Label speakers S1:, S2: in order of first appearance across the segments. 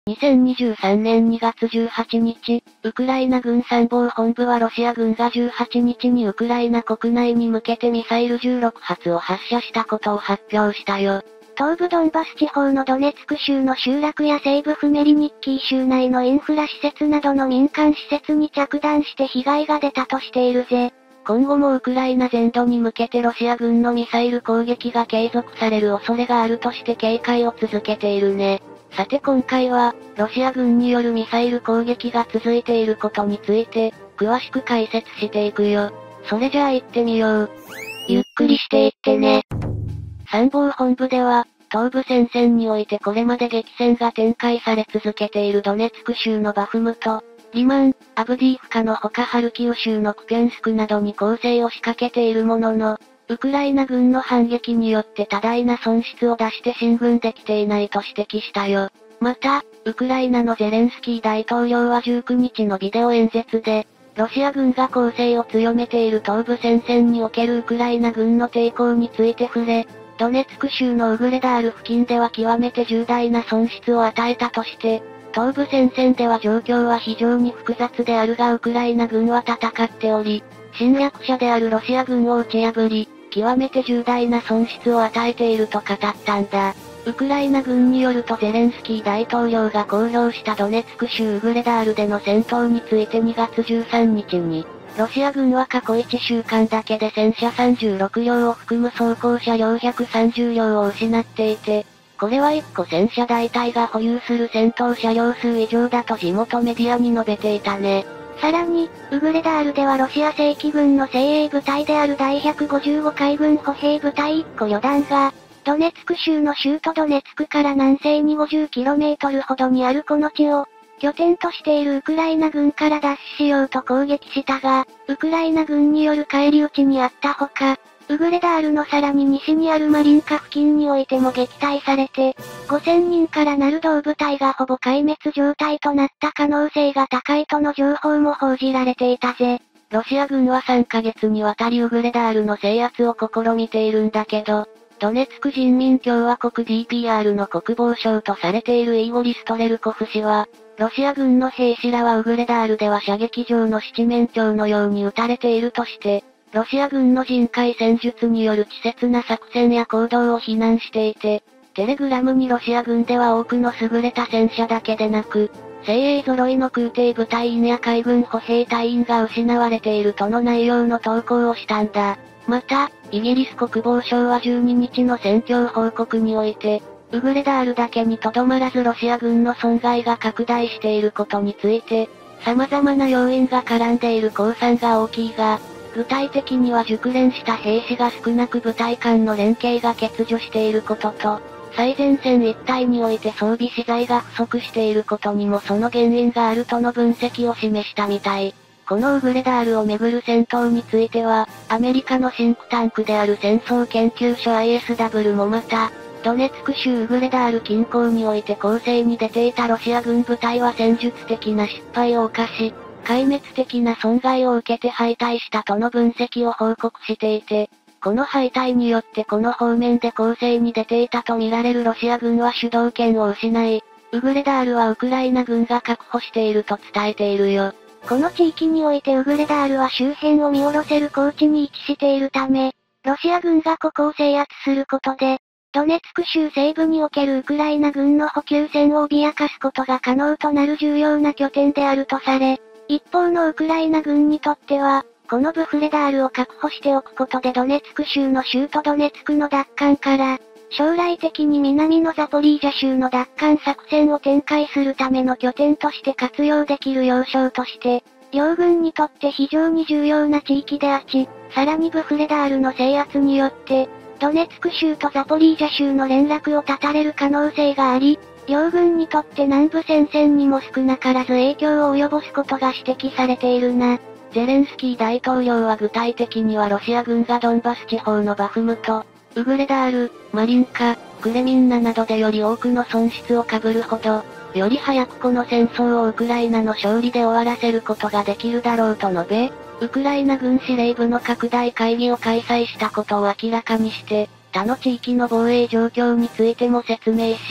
S1: 2023年2月18日、ウクライナ軍参謀本部はロシア軍が18日にウクライナ国内に向けてミサイル16発を発射したことを発表したよ。
S2: 東部ドンバス地方のドネツク州の集落や西部フメリニッキー州内のインフラ施設などの民間施設に着弾して被害が出たとしているぜ。
S1: 今後もウクライナ全土に向けてロシア軍のミサイル攻撃が継続される恐れがあるとして警戒を続けているね。さて今回は、ロシア軍によるミサイル攻撃が続いていることについて、詳しく解説していくよ。それじゃあ行ってみよう。
S2: ゆっくりしていってね。
S1: 参謀本部では、東部戦線においてこれまで激戦が展開され続けているドネツク州のバフムト、リマン、アブディーフカのほかハルキウ州のクピャンスクなどに攻勢を仕掛けているものの、ウクライナ軍の反撃によって多大な損失を出して進軍できていないと指摘したよ。また、ウクライナのゼレンスキー大統領は19日のビデオ演説で、ロシア軍が攻勢を強めている東部戦線におけるウクライナ軍の抵抗について触れ、ドネツク州のウグレダール付近では極めて重大な損失を与えたとして、東部戦線では状況は非常に複雑であるがウクライナ軍は戦っており、侵略者であるロシア軍を打ち破り、極めて重大な損失を与えていると語ったんだ。ウクライナ軍によるとゼレンスキー大統領が公表したドネツク州ウグレダールでの戦闘について2月13日に、ロシア軍は過去1週間だけで戦車36両を含む装甲車両130両を失っていて、これは1個戦車大隊が保有する戦闘車両数以上だと地元メディアに述べていたね。
S2: さらに、ウグレダールではロシア正規軍の精鋭部隊である第155海軍歩兵部隊1個旅団が、ドネツク州の州都ドネツクから南西に 50km ほどにあるこの地を、拠点としているウクライナ軍から奪取しようと攻撃したが、ウクライナ軍による返り討ちにあったほか、ウグレダールのさらに西にあるマリンカ付近においても撃退されて、5000人からなる同部隊がほぼ壊滅状態となった可能性が高いとの情報も報じられていたぜ。
S1: ロシア軍は3ヶ月にわたりウグレダールの制圧を試みているんだけど、ドネツク人民共和国 DPR の国防相とされているイーゴリ・ストレルコフ氏は、ロシア軍の兵士らはウグレダールでは射撃場の七面鳥のように撃たれているとして、ロシア軍の人海戦術による稚拙な作戦や行動を非難していて、テレグラムにロシア軍では多くの優れた戦車だけでなく、精鋭揃いの空挺部隊員や海軍歩兵隊員が失われているとの内容の投稿をしたんだ。また、イギリス国防省は12日の戦況報告において、ウグレダールだけにとどまらずロシア軍の損害が拡大していることについて、様々な要因が絡んでいる公算が大きいが、具体的には熟練した兵士が少なく部隊間の連携が欠如していることと、最前線一帯において装備資材が不足していることにもその原因があるとの分析を示したみたい。このウグレダールをめぐる戦闘については、アメリカのシンクタンクである戦争研究所 ISW もまた、ドネツク州ウグレダール近郊において攻勢に出ていたロシア軍部隊は戦術的な失敗を犯し、壊滅的な損害を受けて敗退したとの分析を報告していて、この敗退によってこの方面で攻勢に出ていたとみられるロシア軍は主導権を失い、ウグレダールはウクライナ軍が確保していると伝えているよ。
S2: この地域においてウグレダールは周辺を見下ろせる高地に位置しているため、ロシア軍がここを制圧することで、ドネツク州西部におけるウクライナ軍の補給線を脅かすことが可能となる重要な拠点であるとされ、一方のウクライナ軍にとっては、このブフレダールを確保しておくことでドネツク州の州都ドネツクの奪還から、将来的に南のザポリージャ州の奪還作戦を展開するための拠点として活用できる要衝として、両軍にとって非常に重要な地域であち、さらにブフレダールの制圧によって、ドネツク州とザポリージャ州の連絡を絶たれる可能性があり、両軍にとって南部戦線にも少なからず影響を及ぼすことが指摘されているな。
S1: ゼレンスキー大統領は具体的にはロシア軍がドンバス地方のバフムト、ウグレダール、マリンカ、クレミンナなどでより多くの損失を被るほど、より早くこの戦争をウクライナの勝利で終わらせることができるだろうと述べ、ウクライナ軍司令部の拡大会議を開催したことを明らかにして、他の地域の防衛状況についても説明し、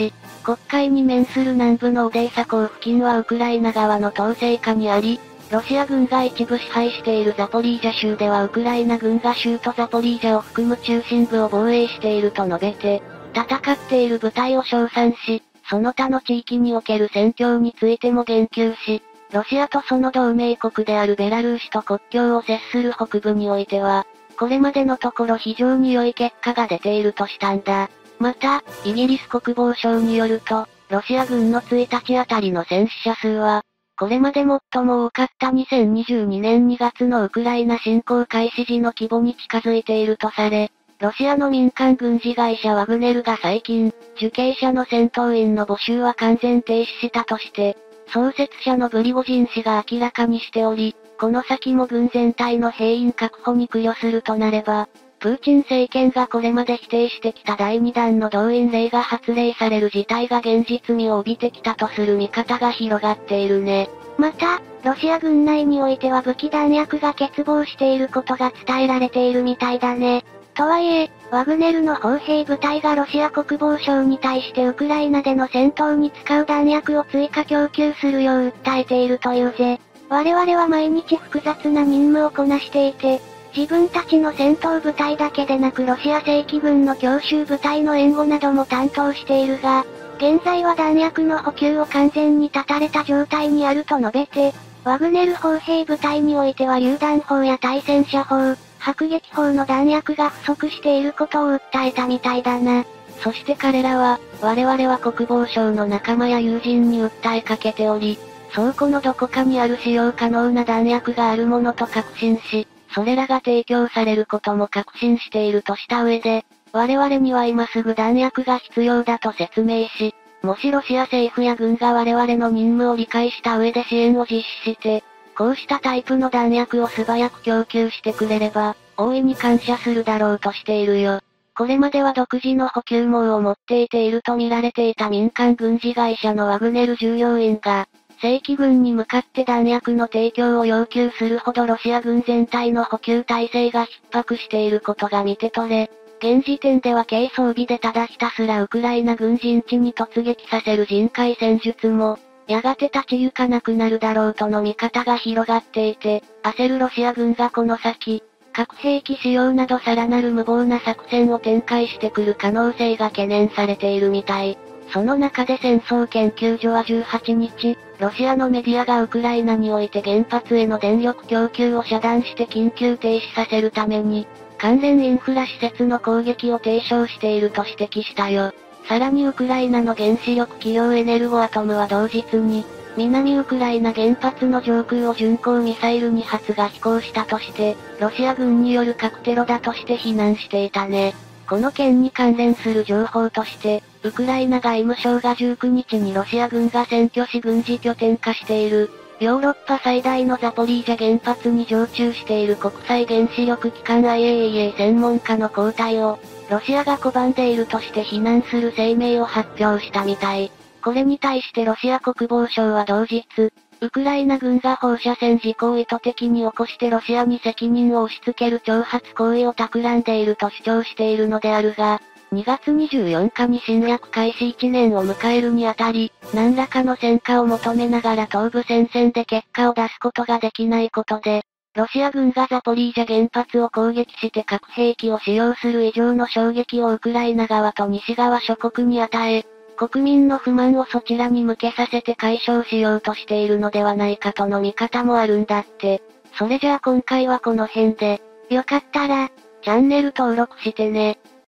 S1: 黒海に面する南部のオデーサ港付近はウクライナ側の統制下にあり、ロシア軍が一部支配しているザポリージャ州ではウクライナ軍が州都ザポリージャを含む中心部を防衛していると述べて、戦っている部隊を称賛し、その他の地域における戦況についても言及し、ロシアとその同盟国であるベラルーシと国境を接する北部においては、これまでのところ非常に良い結果が出ているとしたんだ。また、イギリス国防省によると、ロシア軍の1日あたりの戦死者数は、これまで最も多かった2022年2月のウクライナ侵攻開始時の規模に近づいているとされ、ロシアの民間軍事会社ワグネルが最近、受刑者の戦闘員の募集は完全停止したとして、創設者のプリゴジン氏が明らかにしており、この先も軍全体の兵員確保に苦慮するとなれば、プーチン政権がこれまで否定してきた第2弾の動員令が発令される事態が現実味を帯びてきたとする見方が広がっているね。
S2: また、ロシア軍内においては武器弾薬が欠乏していることが伝えられているみたいだね。とはいえ、ワグネルの砲兵部隊がロシア国防省に対してウクライナでの戦闘に使う弾薬を追加供給するよう訴えているというぜ。我々は毎日複雑な任務をこなしていて、自分たちの戦闘部隊だけでなくロシア正規軍の強襲部隊の援護なども担当しているが、現在は弾薬の補給を完全に断たれた状態にあると述べて、ワグネル砲兵部隊においては榴弾砲や対戦車砲、迫撃砲の弾薬が不足していることを訴えたみたいだな。
S1: そして彼らは、我々は国防省の仲間や友人に訴えかけており、倉庫のどこかにある使用可能な弾薬があるものと確信し、それらが提供されることも確信しているとした上で、我々には今すぐ弾薬が必要だと説明し、もしロシア政府や軍が我々の任務を理解した上で支援を実施して、こうしたタイプの弾薬を素早く供給してくれれば、大いに感謝するだろうとしているよ。これまでは独自の補給網を持っていていると見られていた民間軍事会社のワグネル従業員が、正規軍に向かって弾薬の提供を要求するほどロシア軍全体の補給体制が逼迫していることが見て取れ、現時点では軽装備でただひたすらウクライナ軍陣地に突撃させる人海戦術も、やがて立ち行かなくなるだろうとの見方が広がっていて、焦るロシア軍がこの先、核兵器使用などさらなる無謀な作戦を展開してくる可能性が懸念されているみたい。その中で戦争研究所は18日、ロシアのメディアがウクライナにおいて原発への電力供給を遮断して緊急停止させるために、関連インフラ施設の攻撃を提唱していると指摘したよ。さらにウクライナの原子力企業エネルゴアトムは同日に、南ウクライナ原発の上空を巡航ミサイル2発が飛行したとして、ロシア軍による核テロだとして非難していたね。この件に関連する情報として、ウクライナ外務省が19日にロシア軍が占拠し軍事拠点化している、ヨーロッパ最大のザポリージャ原発に常駐している国際原子力機関 IAEA 専門家の交代を、ロシアが拒んでいるとして非難する声明を発表したみたい。これに対してロシア国防省は同日、ウクライナ軍が放射線事故を意図的に起こしてロシアに責任を押し付ける挑発行為を企んでいると主張しているのであるが、2月24日に侵略開始1年を迎えるにあたり、何らかの戦果を求めながら東部戦線で結果を出すことができないことで、ロシア軍がザポリージャ原発を攻撃して核兵器を使用する以上の衝撃をウクライナ側と西側諸国に与え、国民の不満をそちらに向けさせて解消しようとしているのではないかとの見方もあるんだって。それじゃあ今回はこの辺で、よかったら、チャンネル登録してね。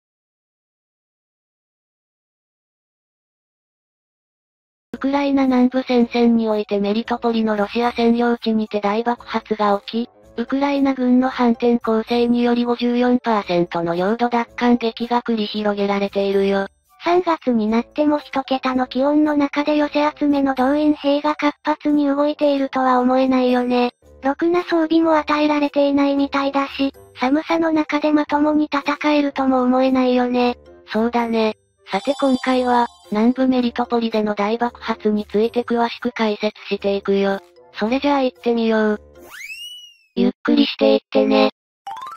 S1: ウクライナ南部戦線においてメリトポリのロシア占領地にて大爆発が起き、ウクライナ軍の反転攻勢により 54% の領土奪還劇が繰り広げられているよ。
S2: 3月になっても一桁の気温の中で寄せ集めの動員兵が活発に動いているとは思えないよね。ろくな装備も与えられていないみたいだし、寒さの中でまともに戦えるとも思えないよね。
S1: そうだね。さて今回は、南部メリトポリでの大爆発について詳しく解説していくよ。それじゃあ行ってみよう。ゆっくりしていってね。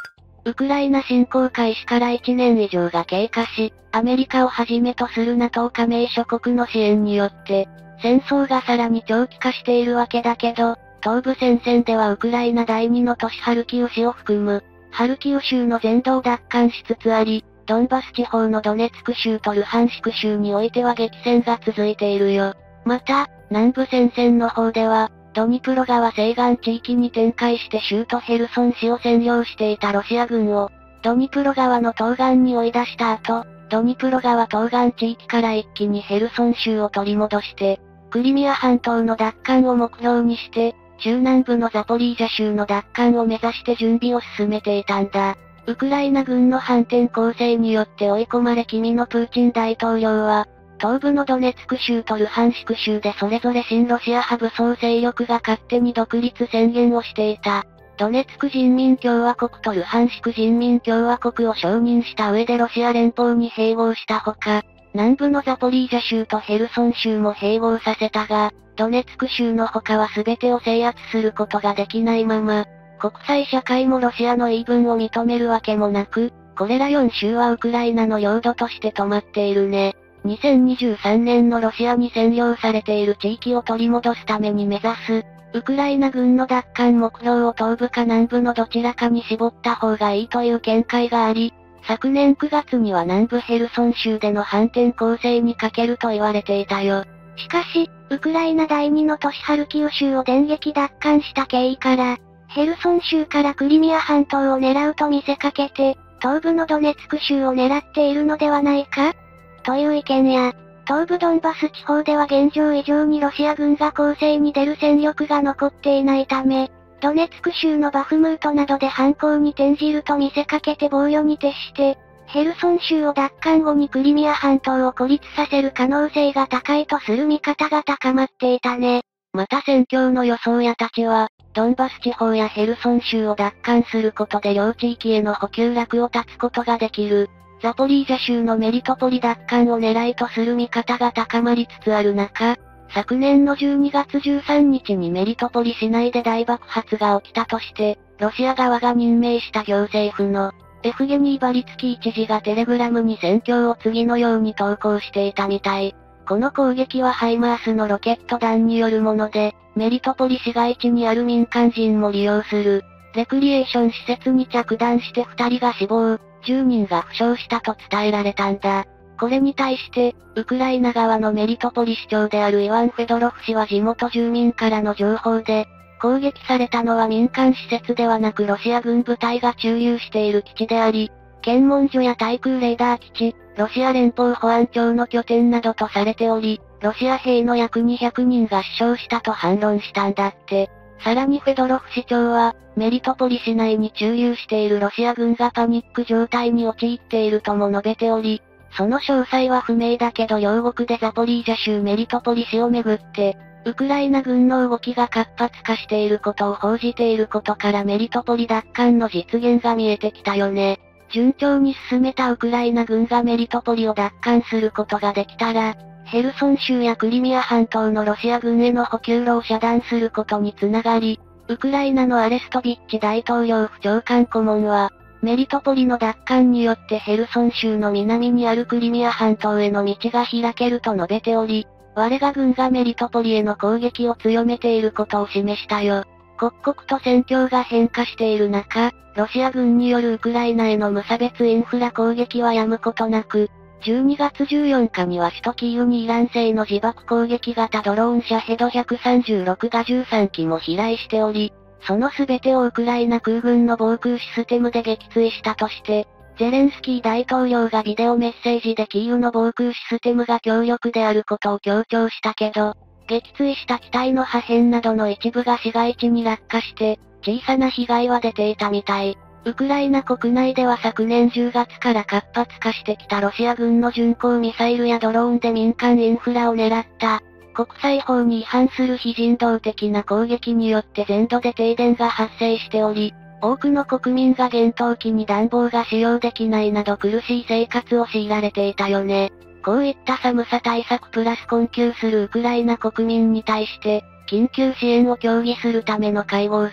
S1: ウクライナ侵攻開始から1年以上が経過し、アメリカをはじめとする NATO 加盟諸国の支援によって、戦争がさらに長期化しているわけだけど、東部戦線ではウクライナ第2の都市ハルキウ市を含む、ハルキウ州の全土を奪還しつつあり、ドンバス地方のドネツク州とルハンシク州においては激戦が続いているよ。また、南部戦線の方では、ドニプロ川西岸地域に展開して州都ヘルソン市を占領していたロシア軍を、ドニプロ川の東岸に追い出した後、ドニプロ川東岸地域から一気にヘルソン州を取り戻して、クリミア半島の奪還を目標にして、中南部のザポリージャ州の奪還を目指して準備を進めていたんだ。ウクライナ軍の反転攻勢によって追い込まれ君のプーチン大統領は、東部のドネツク州とルハンシク州でそれぞれ親ロシア派武装勢力が勝手に独立宣言をしていた。ドネツク人民共和国とルハンシク人民共和国を承認した上でロシア連邦に併合したほか、南部のザポリージャ州とヘルソン州も併合させたが、ドネツク州の他は全てを制圧することができないまま、国際社会もロシアの言い分を認めるわけもなく、これら4州はウクライナの領土として止まっているね。2023年のロシアに占領されている地域を取り戻すために目指す、ウクライナ軍の奪還目標を東部か南部のどちらかに絞った方がいいという見解があり、昨年9月には南部ヘルソン州での反転攻勢にかけると言われていたよ。
S2: しかし、ウクライナ第2の都市ハルキウ州を電撃奪還した経緯から、ヘルソン州からクリミア半島を狙うと見せかけて、東部のドネツク州を狙っているのではないかという意見や、東部ドンバス地方では現状以上にロシア軍が攻勢に出る戦力が残っていないため、ドネツク州のバフムートなどで反攻に転じると見せかけて防御に徹して、ヘルソン州を奪還後にクリミア半島を孤立させる可能性が高いとする見方が高まっていたね。
S1: また戦況の予想屋たちは、ドンバス地方やヘルソン州を奪還することで両地域への補給楽を断つことができる。ザポリージャ州のメリトポリ奪還を狙いとする見方が高まりつつある中、昨年の12月13日にメリトポリ市内で大爆発が起きたとして、ロシア側が任命した行政府のエフゲニー・バリツキー知事がテレグラムに戦況を次のように投稿していたみたい。この攻撃はハイマースのロケット弾によるもので、メリトポリ市街地にある民間人も利用する、レクリエーション施設に着弾して2人が死亡、10人が負傷したと伝えられたんだ。これに対して、ウクライナ側のメリトポリ市長であるイワン・フェドロフ氏は地元住民からの情報で、攻撃されたのは民間施設ではなくロシア軍部隊が駐留している基地であり、検問所や対空レーダー基地、ロシア連邦保安庁の拠点などとされており、ロシア兵の約200人が死傷したと反論したんだって。さらにフェドロフ市長は、メリトポリ市内に駐留しているロシア軍がパニック状態に陥っているとも述べており、その詳細は不明だけど両国でザポリージャ州メリトポリ市をめぐって、ウクライナ軍の動きが活発化していることを報じていることからメリトポリ奪還の実現が見えてきたよね。順調に進めたウクライナ軍がメリトポリを奪還することができたら、ヘルソン州やクリミア半島のロシア軍への補給路を遮断することにつながり、ウクライナのアレストビッチ大統領府長官顧問は、メリトポリの奪還によってヘルソン州の南にあるクリミア半島への道が開けると述べており、我が軍がメリトポリへの攻撃を強めていることを示したよ。刻々と戦況が変化している中、ロシア軍によるウクライナへの無差別インフラ攻撃は止むことなく、12月14日には首都キーウにイラン製の自爆攻撃型ドローンシャヘド136が13機も飛来しており、その全てをウクライナ空軍の防空システムで撃墜したとして、ゼレンスキー大統領がビデオメッセージでキーウの防空システムが強力であることを強調したけど、撃墜した機体の破片などの一部が市街地に落下して、小さな被害は出ていたみたい。ウクライナ国内では昨年10月から活発化してきたロシア軍の巡航ミサイルやドローンで民間インフラを狙った、国際法に違反する非人道的な攻撃によって全土で停電が発生しており、多くの国民が厳冬期に暖房が使用できないなど苦しい生活を強いられていたよね。こういった寒さ対策プラス困窮するウクライナ国民に対して、緊急支援を協議するための会合が、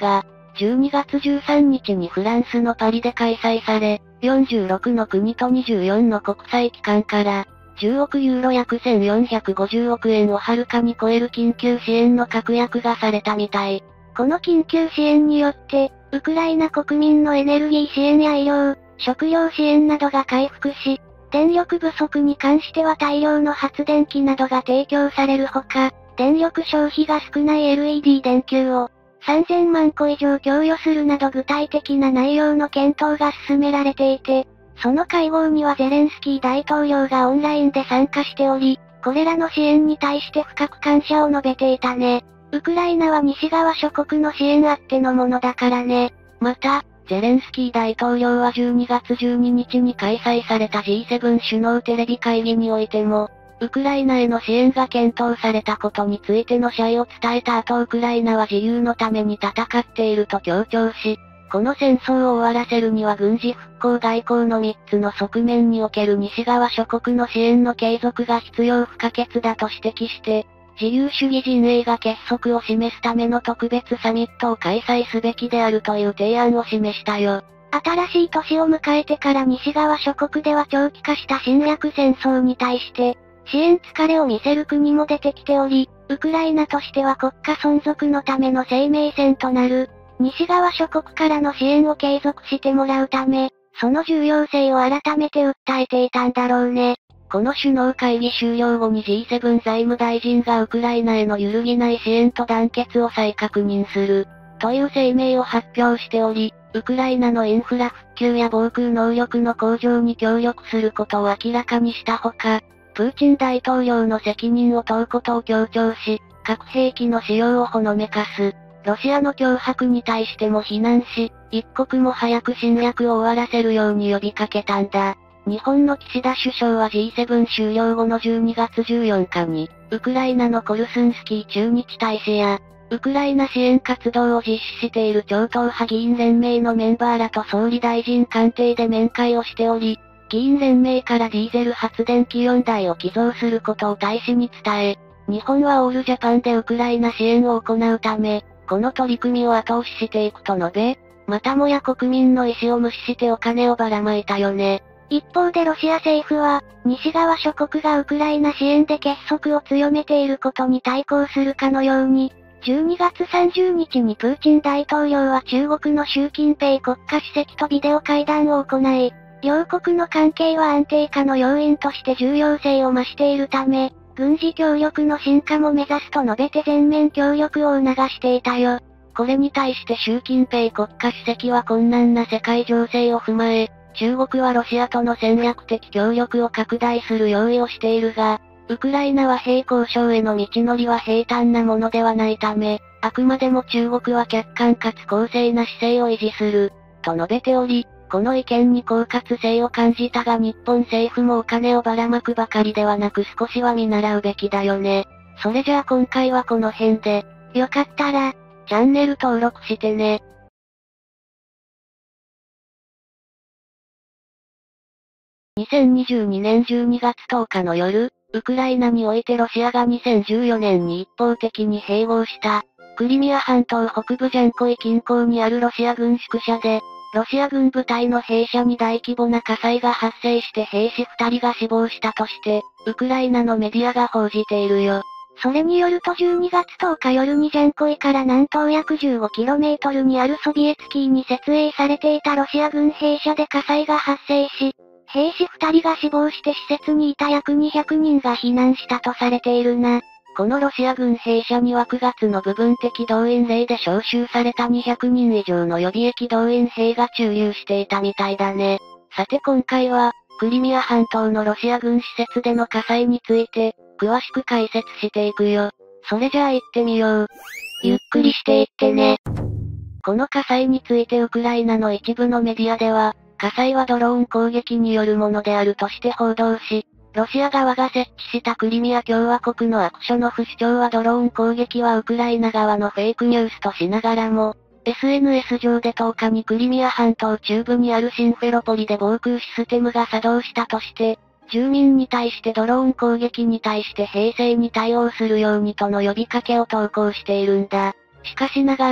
S1: 12月13日にフランスのパリで開催され、46の国と24の国際機関から、10億ユーロ約1450億円をはるかに超える緊急支援の確約がされたみたい。
S2: この緊急支援によって、ウクライナ国民のエネルギー支援や医療、食料支援などが回復し、電力不足に関しては大量の発電機などが提供されるほか、電力消費が少ない LED 電球を3000万個以上供与するなど具体的な内容の検討が進められていて、その会合にはゼレンスキー大統領がオンラインで参加しており、これらの支援に対して深く感謝を述べていたね。ウクライナは西側諸国の支援あってのものだからね。
S1: また、ゼレンスキー大統領は12月12日に開催された G7 首脳テレビ会議においても、ウクライナへの支援が検討されたことについての謝意を伝えた後ウクライナは自由のために戦っていると強調し、この戦争を終わらせるには軍事復興外交の3つの側面における西側諸国の支援の継続が必要不可欠だと指摘して、自由主義陣営が結束を示すための特別サミットを開催すべきであるという提案を示したよ。
S2: 新しい年を迎えてから西側諸国では長期化した侵略戦争に対して、支援疲れを見せる国も出てきており、ウクライナとしては国家存続のための生命線となる、西側諸国からの支援を継続してもらうため、その重要性を改めて訴えていたんだろうね。
S1: この首脳会議終了後に G7 財務大臣がウクライナへの揺るぎない支援と団結を再確認する、という声明を発表しており、ウクライナのインフラ復旧や防空能力の向上に協力することを明らかにしたほか、プーチン大統領の責任を問うことを強調し、核兵器の使用をほのめかす、ロシアの脅迫に対しても非難し、一刻も早く侵略を終わらせるように呼びかけたんだ。日本の岸田首相は G7 終了後の12月14日に、ウクライナのコルスンスキー駐日大使や、ウクライナ支援活動を実施している超党派議員連盟のメンバーらと総理大臣官邸で面会をしており、議員連盟からディーゼル発電機4台を寄贈することを大使に伝え、日本はオールジャパンでウクライナ支援を行うため、この取り組みを後押ししていくと述べ、またもや国民の意思を無視してお金をばらまいたよね。
S2: 一方でロシア政府は、西側諸国がウクライナ支援で結束を強めていることに対抗するかのように、12月30日にプーチン大統領は中国の習近平国家主席とビデオ会談を行い、両国の関係は安定化の要因として重要性を増しているため、軍事協力の深化も目指すと述べて全面協力を促していたよ。
S1: これに対して習近平国家主席は困難な世界情勢を踏まえ、中国はロシアとの戦略的協力を拡大する用意をしているが、ウクライナ和平交渉への道のりは平坦なものではないため、あくまでも中国は客観かつ公正な姿勢を維持する、と述べており、この意見に狡猾性を感じたが日本政府もお金をばらまくばかりではなく少しは見習うべきだよね。それじゃあ今回はこの辺で、
S2: よかったら、
S1: チャンネル登録してね。2022年12月10日の夜、ウクライナにおいてロシアが2014年に一方的に併合した、クリミア半島北部ジャンコイ近郊にあるロシア軍宿舎で、ロシア軍部隊の兵舎に大規模な火災が発生して兵士2人が死亡したとして、ウクライナのメディアが報じているよ。
S2: それによると12月10日夜にジャンコイから南東約 15km にあるソビエツキーに設営されていたロシア軍兵舎で火災が発生し、兵士2人が死亡して施設にいた約200人が避難したとされているな。
S1: このロシア軍兵舎には9月の部分的動員令で招集された200人以上の予備役動員兵が駐留していたみたいだね。さて今回は、クリミア半島のロシア軍施設での火災について、詳しく解説していくよ。それじゃあ行ってみよう。
S2: ゆっくりしていってね。
S1: この火災についてウクライナの一部のメディアでは、火災はドローン攻撃によるものであるとして報道し、ロシア側が設置したクリミア共和国のアクショノフ首長はドローン攻撃はウクライナ側のフェイクニュースとしながらも、SNS 上で10日にクリミア半島中部にあるシンフェロポリで防空システムが作動したとして、住民に対してドローン攻撃に対して平静に対応するようにとの呼びかけを投稿しているんだ。しかしながら、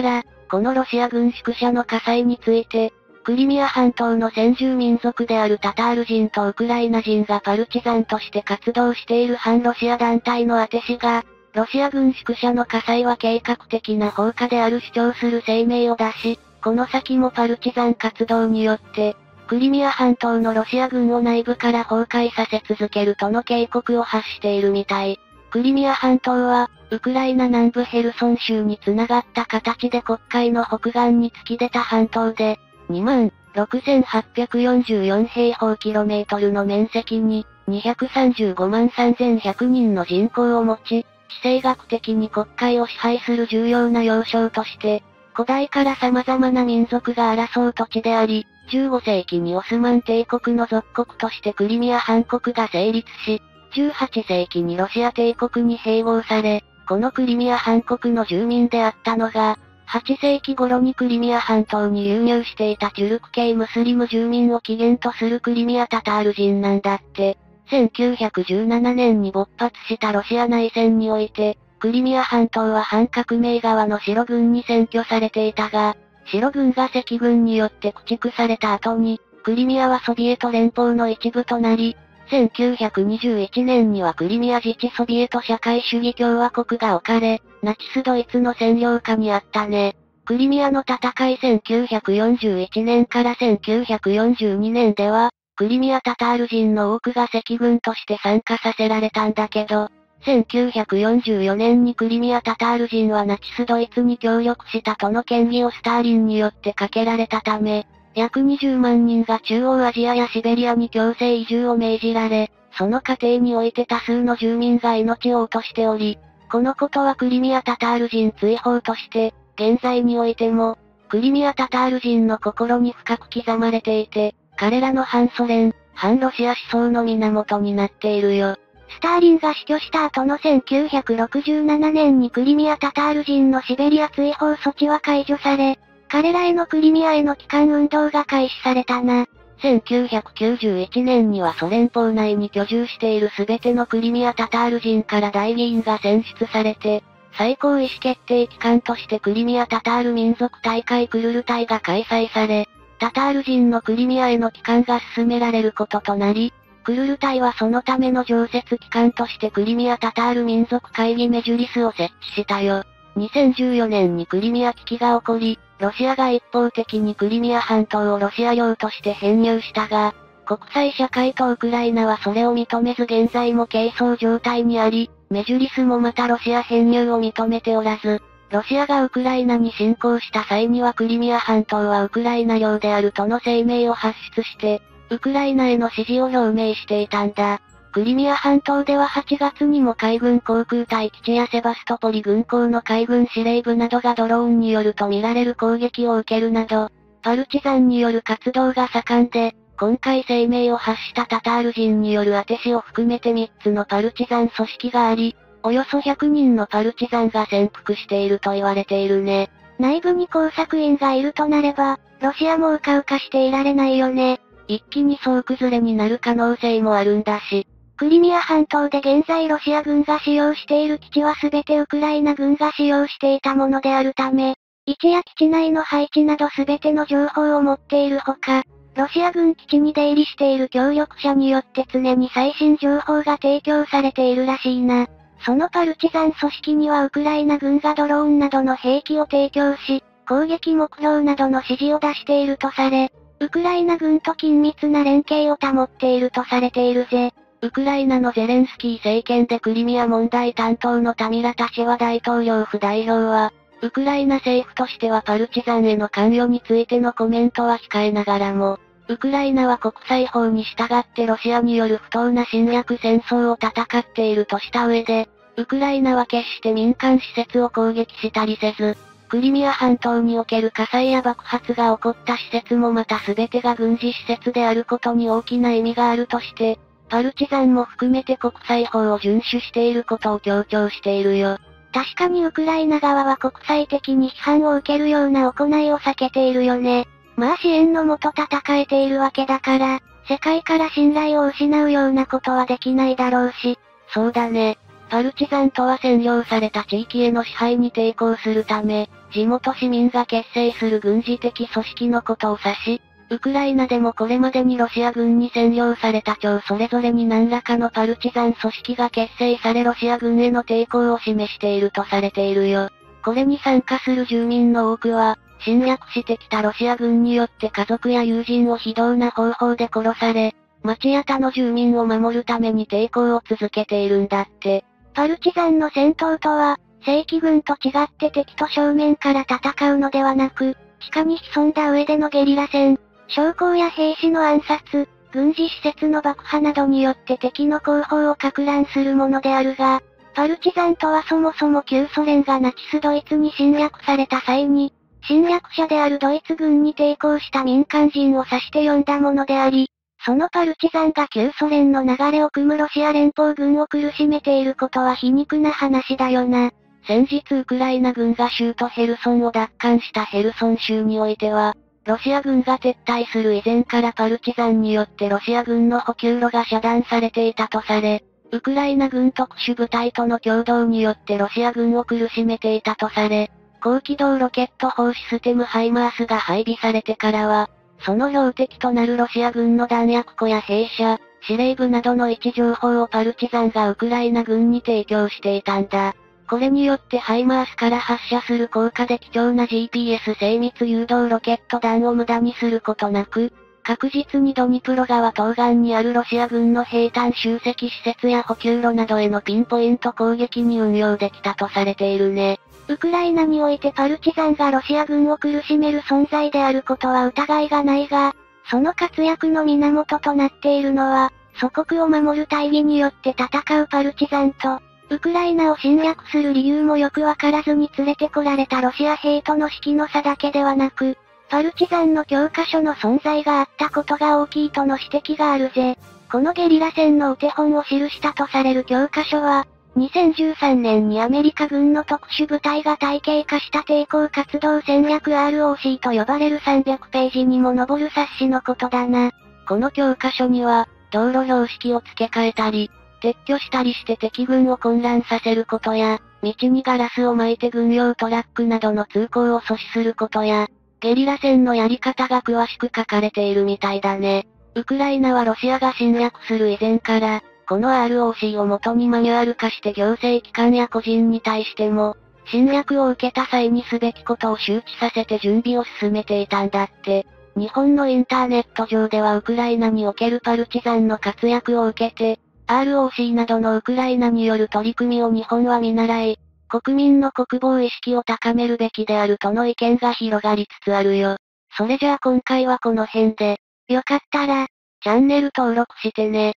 S1: このロシア軍宿舎の火災について、クリミア半島の先住民族であるタタール人とウクライナ人がパルチザンとして活動している反ロシア団体のアテ氏が、ロシア軍宿舎の火災は計画的な放火である主張する声明を出し、この先もパルチザン活動によって、クリミア半島のロシア軍を内部から崩壊させ続けるとの警告を発しているみたい。クリミア半島は、ウクライナ南部ヘルソン州に繋がった形で黒海の北岸に突き出た半島で、26,844平方キロメートルの面積に、235万3100人の人口を持ち、地政学的に黒海を支配する重要な要衝として、古代から様々な民族が争う土地であり、15世紀にオスマン帝国の属国としてクリミア半国が成立し、18世紀にロシア帝国に併合され、このクリミア半国の住民であったのが、8世紀頃にクリミア半島に流入していたチュルク系ムスリム住民を起源とするクリミアタタール人なんだって。1917年に勃発したロシア内戦において、クリミア半島は反革命側の白軍に占拠されていたが、白軍が赤軍によって駆逐された後に、クリミアはソビエト連邦の一部となり、1921年にはクリミア自治ソビエト社会主義共和国が置かれ、ナチスドイツの占領下にあったね。クリミアの戦い1941年から1942年では、クリミアタタール人の多くが赤軍として参加させられたんだけど、1944年にクリミアタタール人はナチスドイツに協力したとの嫌疑をスターリンによってかけられたため、約20万人が中央アジアやシベリアに強制移住を命じられ、その過程において多数の住民が命を落としており、このことはクリミアタタール人追放として、現在においても、クリミアタタール人の心に深く刻まれていて、彼らの反ソ連、反ロシア思想の源になっているよ。
S2: スターリンが死去した後の1967年にクリミアタタール人のシベリア追放措置は解除され、彼らへのクリミアへの帰還運動が開始されたな。
S1: 1991年にはソ連邦内に居住しているすべてのクリミアタタール人から代議員が選出されて、最高意思決定機関としてクリミアタタール民族大会クルル大が開催され、タタール人のクリミアへの帰還が進められることとなり、クルル大はそのための常設機関としてクリミアタタール民族会議メジュリスを設置したよ。2014年にクリミア危機が起こり、ロシアが一方的にクリミア半島をロシア領として編入したが、国際社会とウクライナはそれを認めず現在も係争状態にあり、メジュリスもまたロシア編入を認めておらず、ロシアがウクライナに侵攻した際にはクリミア半島はウクライナ領であるとの声明を発出して、ウクライナへの支持を表明していたんだ。クリミア半島では8月にも海軍航空隊基地やセバストポリ軍港の海軍司令部などがドローンによると見られる攻撃を受けるなど、パルチザンによる活動が盛んで、今回声明を発したタタール人による当て師を含めて3つのパルチザン組織があり、およそ100人のパルチザンが潜伏していると言われているね。
S2: 内部に工作員がいるとなれば、ロシアもうかうかしていられないよね。
S1: 一気に総崩れになる可能性もあるんだし。
S2: クリミア半島で現在ロシア軍が使用している基地はすべてウクライナ軍が使用していたものであるため、位置や基地内の配置などすべての情報を持っているほか、ロシア軍基地に出入りしている協力者によって常に最新情報が提供されているらしいな。そのパルチザン組織にはウクライナ軍がドローンなどの兵器を提供し、攻撃目標などの指示を出しているとされ、ウクライナ軍と緊密な連携を保っているとされているぜ。
S1: ウクライナのゼレンスキー政権でクリミア問題担当のタミラ・タシェワ大統領府代表は、ウクライナ政府としてはパルチザンへの関与についてのコメントは控えながらも、ウクライナは国際法に従ってロシアによる不当な侵略戦争を戦っているとした上で、ウクライナは決して民間施設を攻撃したりせず、クリミア半島における火災や爆発が起こった施設もまた全てが軍事施設であることに大きな意味があるとして、パルチザンも含めて国際法を遵守していることを強調しているよ。
S2: 確かにウクライナ側は国際的に批判を受けるような行いを避けているよね。まあ支援のもと戦えているわけだから、世界から信頼を失うようなことはできないだろうし。
S1: そうだね。 パルチザンとは占領された地域への支配に抵抗するため、地元市民が結成する軍事的組織のことを指し、ウクライナでもこれまでにロシア軍に占領された町それぞれに何らかのパルチザン組織が結成されロシア軍への抵抗を示しているとされているよ。これに参加する住民の多くは、侵略してきたロシア軍によって家族や友人を非道な方法で殺され、町や他の住民を守るために抵抗を続けているんだって。
S2: パルチザンの戦闘とは、正規軍と違って敵と正面から戦うのではなく、地下に潜んだ上でのゲリラ戦、将校や兵士の暗殺、軍事施設の爆破などによって敵の後方を撹乱するものであるが、パルチザンとはそもそも旧ソ連がナチスドイツに侵略された際に、侵略者であるドイツ軍に抵抗した民間人を指して呼んだものであり、そのパルチザンが旧ソ連の流れを組むロシア連邦軍を苦しめていることは皮肉な話だよな。
S1: 先日ウクライナ軍が州都ヘルソンを奪還したヘルソン州においては、ロシア軍が撤退する以前からパルチザンによってロシア軍の補給路が遮断されていたとされ、ウクライナ軍特殊部隊との共同によってロシア軍を苦しめていたとされ、高機動ロケット砲システムハイマースが配備されてからは、その標的となるロシア軍の弾薬庫や兵舎、司令部などの位置情報をパルチザンがウクライナ軍に提供していたんだ。これによってハイマースから発射する効果で貴重な GPS 精密誘導ロケット弾を無駄にすることなく、確実にドニプロ川東岸にあるロシア軍の兵站集積施設や補給路などへのピンポイント攻撃に運用できたとされているね。
S2: ウクライナにおいてパルチザンがロシア軍を苦しめる存在であることは疑いがないが、その活躍の源となっているのは、祖国を守る大義によって戦うパルチザンと、ウクライナを侵略する理由もよくわからずに連れてこられたロシア兵との士気の差だけではなく、パルチザンの教科書の存在があったことが大きいとの指摘があるぜ。このゲリラ戦のお手本を記したとされる教科書は、2013年にアメリカ軍の特殊部隊が体系化した抵抗活動戦略 ROC と呼ばれる300ページにも上る冊子のことだな。
S1: この教科書には、道路標識を付け替えたり、撤去したりして敵軍を混乱させることや、道にガラスを巻いて軍用トラックなどの通行を阻止することや、ゲリラ戦のやり方が詳しく書かれているみたいだね。ウクライナはロシアが侵略する以前から、この ROC を元にマニュアル化して行政機関や個人に対しても、侵略を受けた際にすべきことを周知させて準備を進めていたんだって。日本のインターネット上ではウクライナにおけるパルチザンの活躍を受けて、ROC などのウクライナによる取り組みを日本は見習い、国民の国防意識を高めるべきであるとの意見が広がりつつあるよ。それじゃあ今回はこの辺で、
S2: よかったら、
S1: チャンネル登録してね。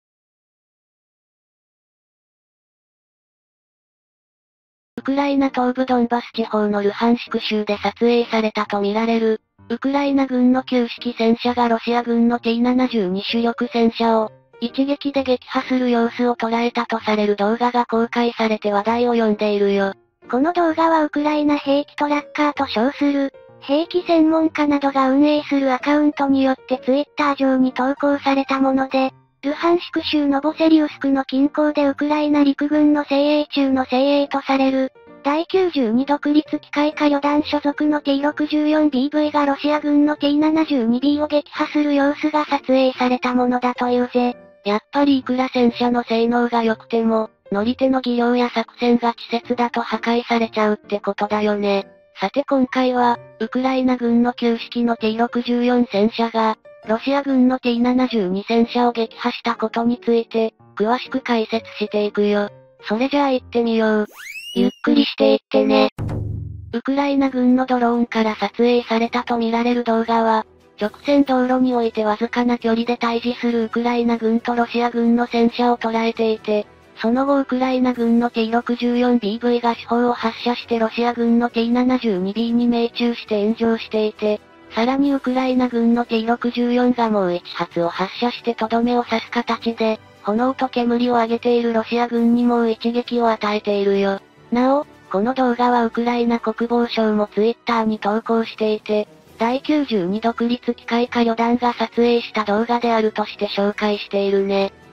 S1: ウクライナ東部ドンバス地方のルハンシク州で撮影されたとみられる、ウクライナ軍の旧式戦車がロシア軍の T-72 主力戦車を、一撃で撃破する様子を捉えたとされる動画が公開されて話題を呼んでいるよ。
S2: この動画はウクライナ兵器トラッカーと称する、兵器専門家などが運営するアカウントによってツイッター上に投稿されたもので、ルハンシク州ノボセリウスクの近郊でウクライナ陸軍の精鋭中の精鋭とされる、第92独立機械化旅団所属の T64BV がロシア軍の T72B を撃破する様子が撮影されたものだというぜ。
S1: やっぱりいくら戦車の性能が良くても、乗り手の技量や作戦が稚拙だと破壊されちゃうってことだよね。さて今回は、ウクライナ軍の旧式の T64 戦車が、ロシア軍の T72 戦車を撃破したことについて、詳しく解説していくよ。それじゃあ行ってみよう。
S2: ゆっくりしていってね。
S1: ウクライナ軍のドローンから撮影されたとみられる動画は、直線道路においてわずかな距離で対峙するウクライナ軍とロシア軍の戦車を捉えていて、その後ウクライナ軍の T64BV が主砲を発射してロシア軍の T72B に命中して炎上していて、さらにウクライナ軍の T64 がもう1発を発射してとどめを刺す形で、炎と煙を上げているロシア軍にもう一撃を与えているよ。なお、この動画はウクライナ国防省もツイッターに投稿していて、第92独立機械化旅団が撮影した動画であるとして紹介しているね。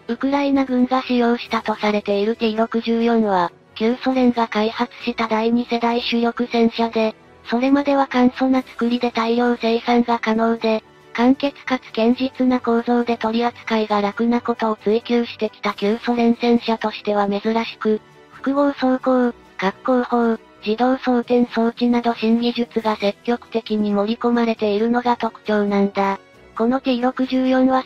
S1: ウクライナ軍が使用したとされている T64 は、旧ソ連が開発した第2世代主力戦車で、それまでは簡素な作りで大量生産が可能で、簡潔かつ堅実な構造で取り扱いが楽なことを追求してきた旧ソ連戦車としては珍しく、複合装甲、滑降砲、自動装填装置など新技術が積極的に盛り込まれているのが特徴なんだ。この T64 は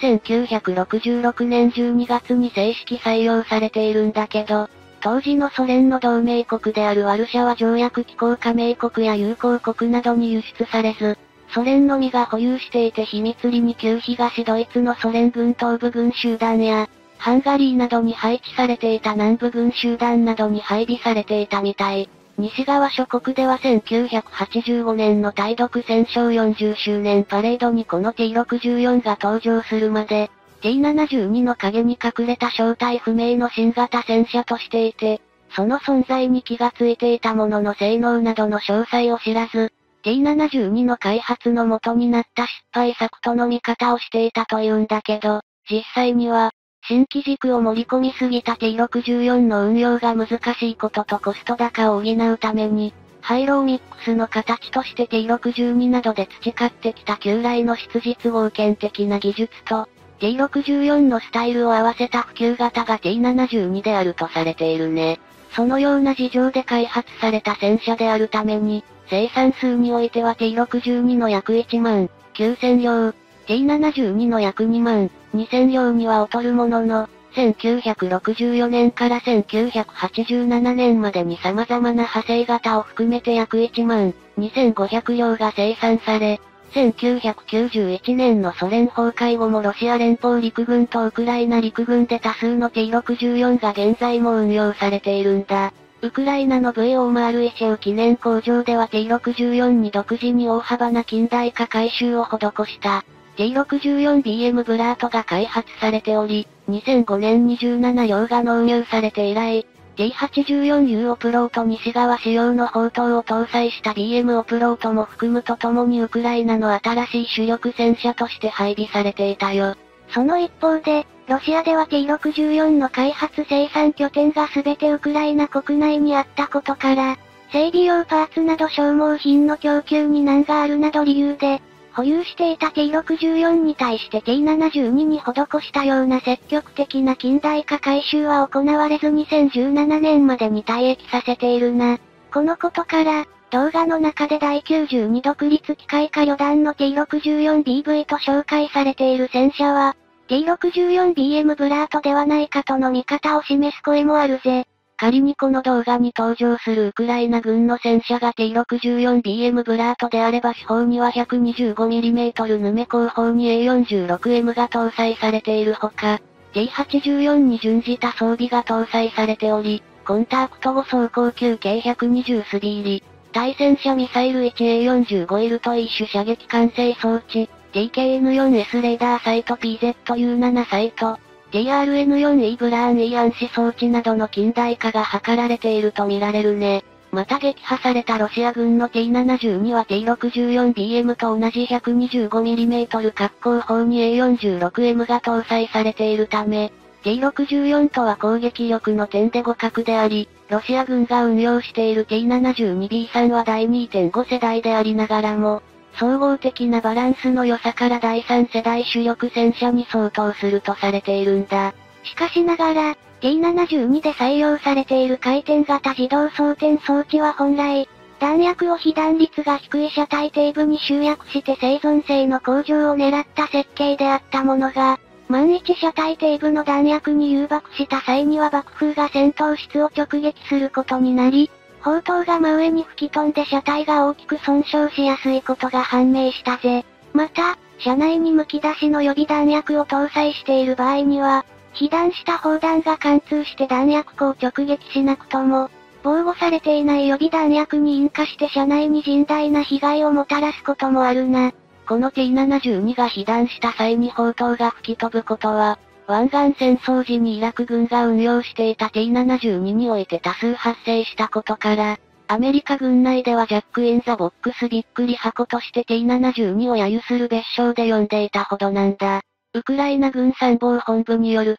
S1: 1966年12月に正式採用されているんだけど、当時のソ連の同盟国であるワルシャワ条約機構加盟国や友好国などに輸出されず、ソ連のみが保有していて秘密裏に旧東ドイツのソ連軍東部軍集団や、ハンガリーなどに配置されていた南部軍集団などに配備されていたみたい。西側諸国では1985年の対独戦勝40周年パレードにこの T64 が登場するまで、T72 の影に隠れた正体不明の新型戦車としていて、その存在に気がついていたものの性能などの詳細を知らず、T72 の開発の元になった失敗作との見方をしていたというんだけど、実際には、新機軸を盛り込みすぎた T64 の運用が難しいこととコスト高を補うために、廃炉ミックスの形として T62 などで培ってきた旧来の質実合憲的な技術と、T64 のスタイルを合わせた普及型が T72 であるとされているね。そのような事情で開発された戦車であるために、生産数においては T62 の約1万9000両、T72 の約2万2000両には劣るものの、1964年から1987年までに様々な派生型を含めて約1万2500両が生産され、1991年のソ連崩壊後もロシア連邦陸軍とウクライナ陸軍で多数の T64 が現在も運用されているんだ。ウクライナの VOMRIC 記念工場では T64 に独自に大幅な近代化改修を施した。T64BM ブラートが開発されており、2005年に17両が納入されて以来、T84U オプロート西側仕様の砲塔を搭載した BM オプロートも含むとともにウクライナの新しい主力戦車として配備されていたよ。
S2: その一方で、ロシアでは T64 の開発生産拠点が全てウクライナ国内にあったことから、整備用パーツなど消耗品の供給に難があるなど理由で、保有していた T64 に対して T72 に施したような積極的な近代化改修は行われず2017年までに退役させているな。このことから、動画の中で第92独立機械化旅団の T64BV と紹介されている戦車は、T64BM ブラートではないかとの見方を示す声もあるぜ。
S1: 仮にこの動画に登場するウクライナ軍の戦車が T64BM ブラートであれば四方には 125mm ヌメ後方に A46M が搭載されているほか、T84 に準じた装備が搭載されており、コンタクト後走行級計120スビーリ、対戦車ミサイル 1A45L と一種射撃管制装置、TKN4S レーダーサイト PZU7 サイト、TRN4E ブラーン E 暗視装置などの近代化が図られていると見られるね。また撃破されたロシア軍の T72 は T64BM と同じ 125mm 滑降砲に A46M が搭載されているため、T64 とは攻撃力の点で互角であり、ロシア軍が運用している T72B3 は第 2.5 世代でありながらも、総合的なバランスの良さから第3世代主力戦車に相当するとされているんだ。
S2: しかしながら、T72 で採用されている回転型自動装填装置は本来、弾薬を被弾率が低い車体底部に集約して生存性の向上を狙った設計であったものが、万一車体底部の弾薬に誘爆した際には爆風が戦闘室を直撃することになり、砲塔が真上に吹き飛んで車体が大きく損傷しやすいことが判明したぜ。また、車内に剥き出しの予備弾薬を搭載している場合には、被弾した砲弾が貫通して弾薬庫を直撃しなくとも、防護されていない予備弾薬に引火して車内に甚大な被害をもたらすこともあるな。
S1: この T72 が被弾した際に砲塔が吹き飛ぶことは、湾岸戦争時にイラク軍が運用していた T72 において多数発生したことから、アメリカ軍内ではジャック・イン・ザ・ボックスびっくり箱として T72 を揶揄する別称で呼んでいたほどなんだ。ウクライナ軍参謀本部によると、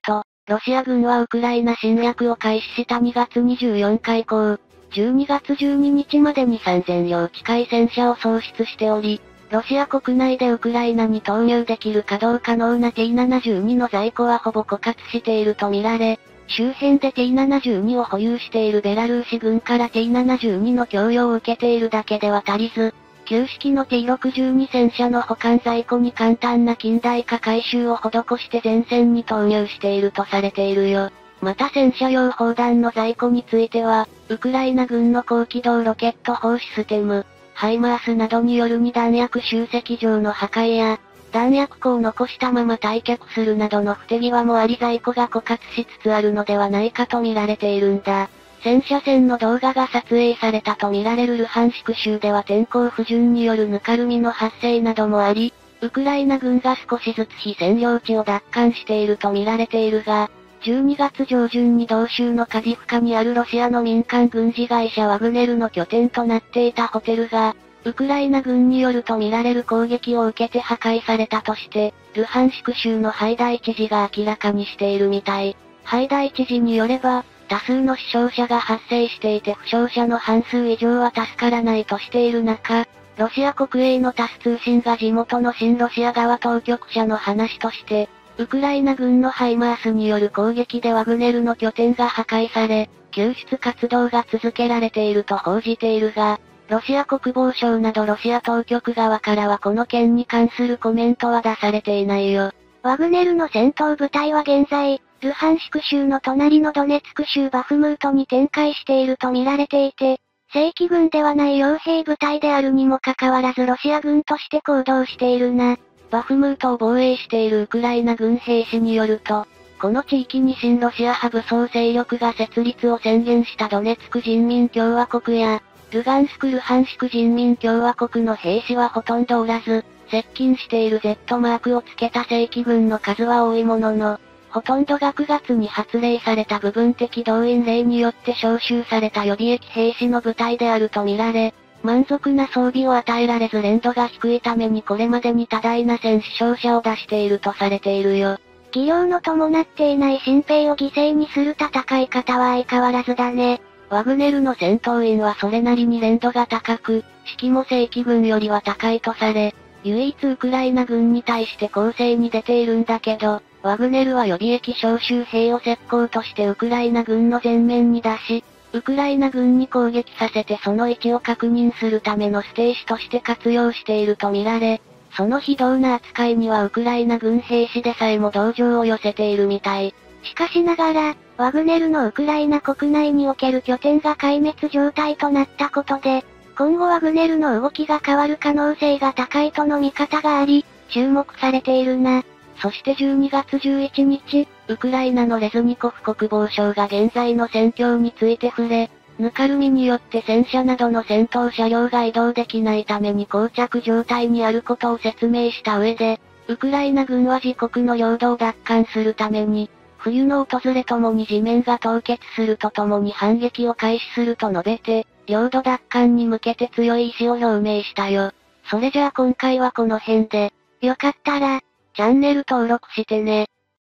S1: ロシア軍はウクライナ侵略を開始した2月24日以降、12月12日までに3000両近い戦車を喪失しており、ロシア国内でウクライナに投入できる稼働可能な T72 の在庫はほぼ枯渇しているとみられ、周辺で T72 を保有しているベラルーシ軍から T72 の供与を受けているだけでは足りず、旧式の T62 戦車の保管在庫に簡単な近代化改修を施して前線に投入しているとされているよ。また戦車用砲弾の在庫については、ウクライナ軍の高機動ロケット砲システム、ハイマースなどによる2弾薬集積場の破壊や、弾薬庫を残したまま退却するなどの不手際もあり在庫が枯渇しつつあるのではないかと見られているんだ。戦車戦の動画が撮影されたと見られるルハンシク州では天候不順によるぬかるみの発生などもあり、ウクライナ軍が少しずつ非占領地を奪還していると見られているが、12月上旬に同州のカディフカにあるロシアの民間軍事会社ワグネルの拠点となっていたホテルが、ウクライナ軍によると見られる攻撃を受けて破壊されたとして、ルハンシク州のハイダイ知事が明らかにしているみたい。ハイダイ知事によれば、多数の死傷者が発生していて負傷者の半数以上は助からないとしている中、ロシア国営のタス通信が地元の親ロシア側当局者の話として、ウクライナ軍のハイマースによる攻撃でワグネルの拠点が破壊され、救出活動が続けられていると報じているが、ロシア国防省などロシア当局側からはこの件に関するコメントは出されていないよ。
S2: ワグネルの戦闘部隊は現在、ルハンシク州の隣のドネツク州バフムートに展開していると見られていて、正規軍ではない傭兵部隊であるにもかかわらずロシア軍として行動しているな。
S1: バフムートを防衛しているウクライナ軍兵士によると、この地域に親ロシア派武装勢力が設立を宣言したドネツク人民共和国や、ルガンスク・ルハンシク人民共和国の兵士はほとんどおらず、接近している Z マークをつけた正規軍の数は多いものの、ほとんどが9月に発令された部分的動員令によって招集された予備役兵士の部隊であると見られ、満足な装備を与えられず連度が低いためにこれまでに多大な戦死傷者を出しているとされているよ。
S2: 技量の伴っていない新兵を犠牲にする戦い方は相変わらずだね。
S1: ワグネルの戦闘員はそれなりに連度が高く、士気も正規軍よりは高いとされ、唯一ウクライナ軍に対して攻勢に出ているんだけど、ワグネルは予備役招集兵を石膏としてウクライナ軍の前面に出し、ウクライナ軍に攻撃させてその位置を確認するためのステージとして活用していると見られ、その非道な扱いにはウクライナ軍兵士でさえも同情を寄せているみたい。
S2: しかしながら、ワグネルのウクライナ国内における拠点が壊滅状態となったことで、今後ワグネルの動きが変わる可能性が高いとの見方があり、注目されているな。
S1: そして12月11日、ウクライナのレズニコフ国防相が現在の戦況について触れ、ぬかるみによって戦車などの戦闘車両が移動できないために膠着状態にあることを説明した上で、ウクライナ軍は自国の領土を奪還するために、冬の訪れともに地面が凍結するとともに反撃を開始すると述べて、領土奪還に向けて強い意志を表明したよ。それじゃあ今回はこの辺で、
S2: よかったら、
S1: チャンネル登録してね。